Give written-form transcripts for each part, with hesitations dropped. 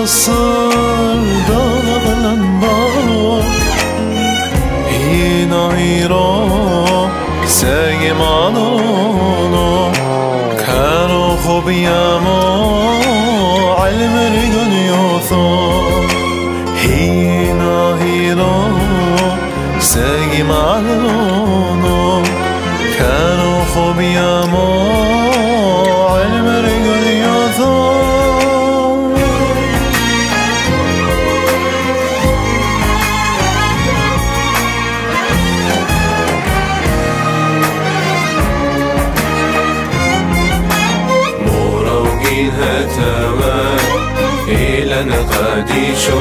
صار دغلن بارو هنا هيرا ساي مالونو كانوا خوبيامو علم رجل يوثو هنا هيرا ساي مالونو كانوا خوبيامو علم رجل يوثو هتوا إلى نقاديشو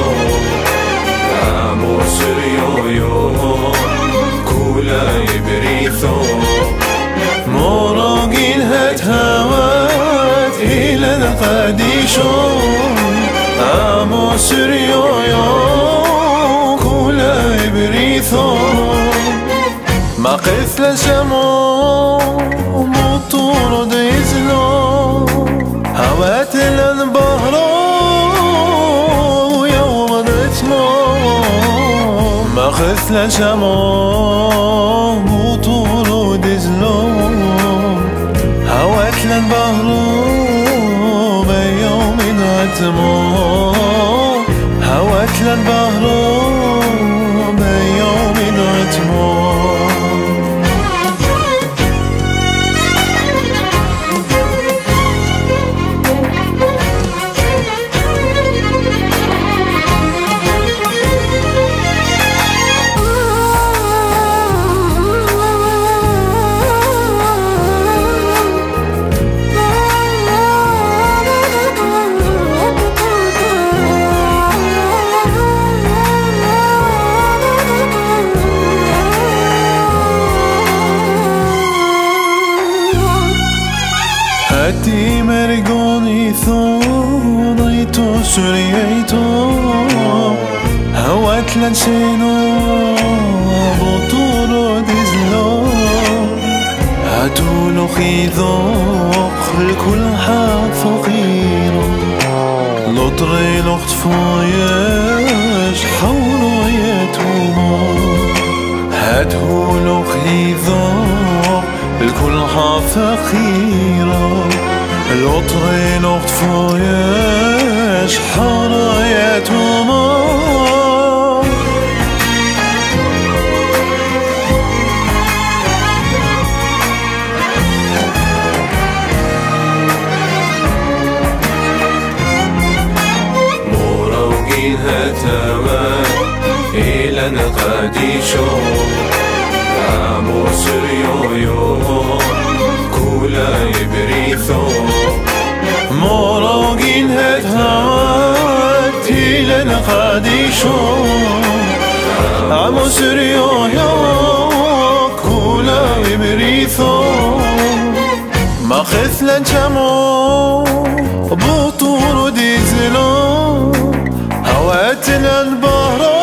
عمو سريو كولا يبريثو مراقين هتوات إلى نقاديشو عمو سريو كولا يبريثو ما قفل سمو مطور ديزلو هوات الانبهرو يوم نتمو ما خثل شمو بطولو دزلو هوات الانبهرو بيوم نتمو هوات الانبهرو بيوم نتمو هاتي مرقوني ثونيتو سرييتو هوات لنشينو بطولو ديزلو هاتولو خيذوق الكل حاب فقيرو لطري لوقت فوياش حولو يتومو هاتولو خيذوق الكل حاب فقيرو الوطري نقط فوياش حرايات ومار مراوقين هتوا إلى نقاديشو عمو سريو كولا يبريثو مراقين هتهات إلى نقاديشو عمو سريو كولا يبريثو ما خثلن شمو بطور ديزلو هواتنا البهرو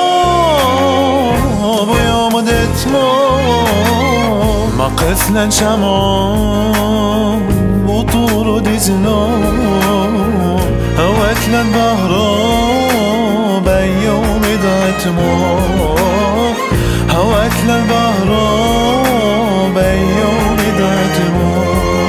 بيوم دتمو ما قفلن شمو بطور ديزلو هواتلن بهرو بيوم دتمو هواتلن بهرو بيوم دتمو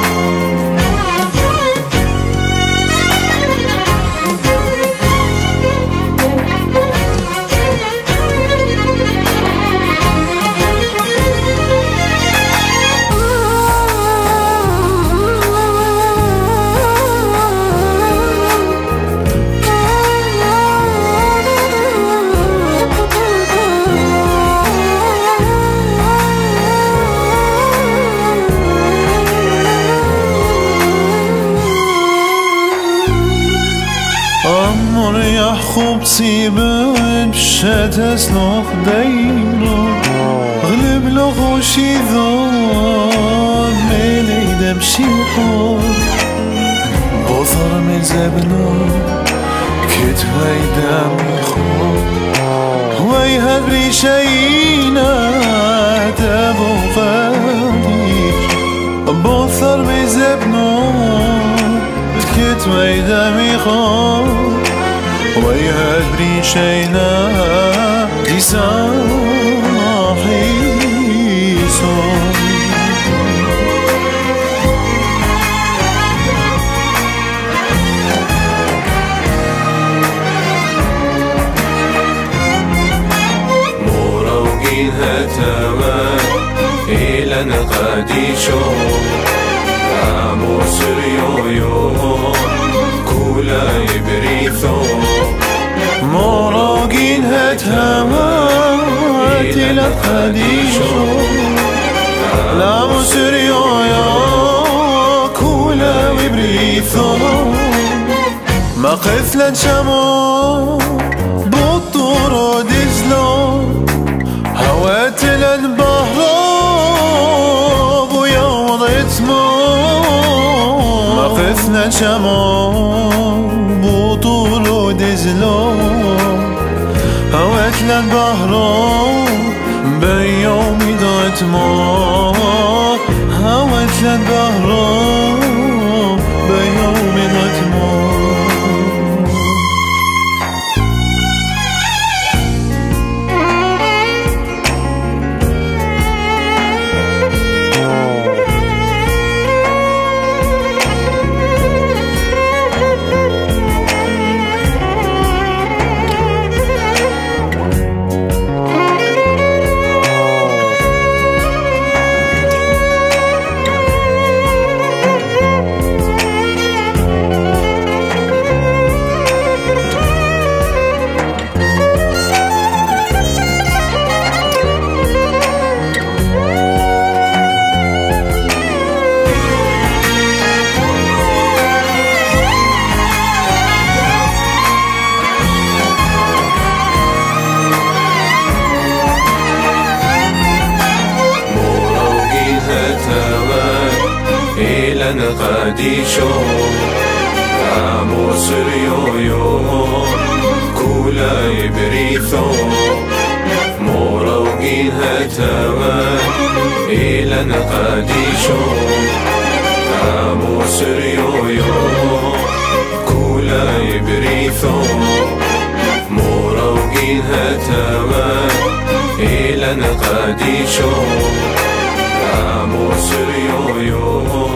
أمر يحخب سيبان بشات أسلوخ دايرو غلب لغوشي ذوب ميلي دمشي حور بوثر من زبنو كتوي دامي خور هواي هبري شينا تابو فادير بوثر من زبنو كتوي دامي خور غيها بريشينا يساحي صوم موروقين هتوا إلى نقاديشو عمو سريويو كولا يبريثو موروقين هتوا إلى نقاديشو عمو سريويو كولا يبريثو ما قفلا شمو بطورو ديزلو هوات البهراب ويوم ضيتمو ما قفنا شمو بطولو ديزلو هوات البهراب بيوم ضيتمو هوات البهراب بيوم ضيتمو نقاديشو عمو سريويو كولا يبريثو موروقين هتوا إلى نقاديشو عمو سريويو كولا يبريثو موروقين هتوا إلى نقاديشو عمو سريويو